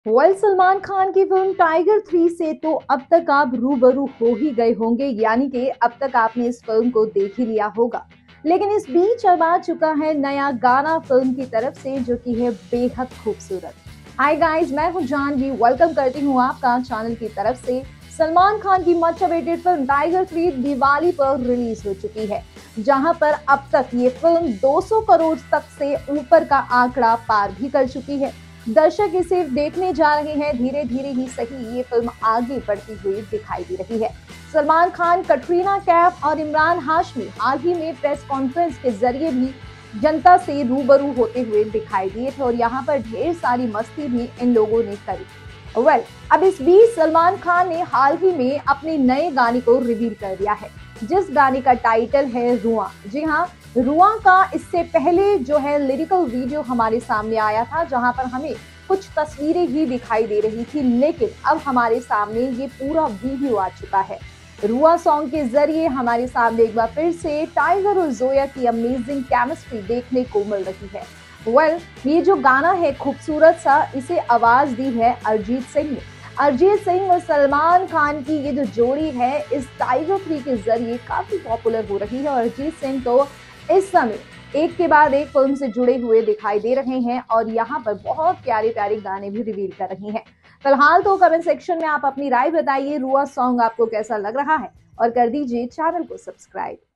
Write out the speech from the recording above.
सलमान खान की film Tiger 3 से तो अब तक आप रूबरू हो ही गए होंगे, यानी कि अब तक आपने इस फिल्म को देख ही लिया होगा। लेकिन इस बीच अब आ चुका है नया गाना फिल्म की तरफ से, जो कि है बेहद खूबसूरत। हाय गाइस, मैं हूं जानवी, वेलकम करती हूं आपका चैनल की तरफ से। सलमान खान की much awaited film Tiger 3 Diwali पर रिलीज हो चुकी है, जहां पर अब तक ये फिल्म 200 करोड़ तक से ऊपर का आंकड़ा पार भी कर चुकी है। दर्शक इसे देखने जा रहे हैं। धीरे धीरे ही सही ये फिल्म आगे बढ़ती हुई दिखाई दे रही है। सलमान खान, कटरीना कैफ और इमरान हाशमी हाल ही में प्रेस कॉन्फ्रेंस के जरिए भी जनता से रूबरू होते हुए दिखाई दिए थे और यहाँ पर ढेर सारी मस्ती भी इन लोगों ने करी। अब इस बीच सलमान खान ने हाल ही में अपने नए गाने को रिवील कर दिया है, जिस गाने का टाइटल है रुआ। जी हाँ, रुआ का इससे पहले जो है लिरिकल वीडियो हमारे सामने आया था, जहां पर हमें कुछ तस्वीरें ही दिखाई दे रही थी, लेकिन अब हमारे सामने ये पूरा वीडियो आ चुका है। रुआ सॉन्ग के जरिए हमारे सामने एक बार फिर से टाइगर और जोया की अमेजिंग केमिस्ट्री देखने को मिल रही है। ये जो गाना है खूबसूरत सा, इसे आवाज दी है अरिजीत सिंह ने। अरिजीत सिंह और सलमान खान की ये जो जोड़ी है, इस टाइगर 3 के जरिए काफी पॉपुलर हो रही है और अरिजीत सिंह तो इस समय एक के बाद एक फिल्म से जुड़े हुए दिखाई दे रहे हैं और यहाँ पर बहुत प्यारे प्यारे गाने भी रिवील कर रही हैं। फिलहाल तो कमेंट सेक्शन में आप अपनी राय बताइए, रुआ सॉन्ग आपको कैसा लग रहा है और कर दीजिए चैनल को सब्सक्राइब।